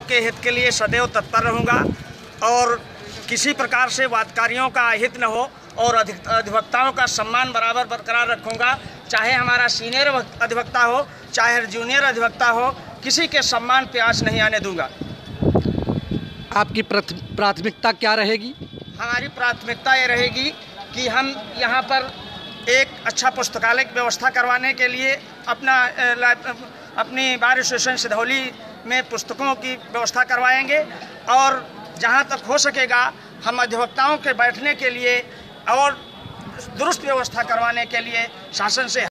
के हित के लिए सदैव तत्पर रहूँगा और किसी प्रकार से वादकारियों का अहित न हो और अधिवक्ताओं का सम्मान बराबर बरकरार रखूँगा। चाहे हमारा सीनियर अधिवक्ता हो, चाहे जूनियर अधिवक्ता हो, किसी के सम्मान पे आँच नहीं आने दूंगा। आपकी प्राथमिकता क्या रहेगी? हमारी प्राथमिकता ये रहेगी कि हम यहाँ पर एक अच्छा पुस्तकालय की व्यवस्था करवाने के लिए अपनी बार एसोसिएशन सिधौली में पुस्तकों की व्यवस्था करवाएंगे और जहाँ तक हो सकेगा हम अधिवक्ताओं के बैठने के लिए और दुरुस्त व्यवस्था करवाने के लिए शासन से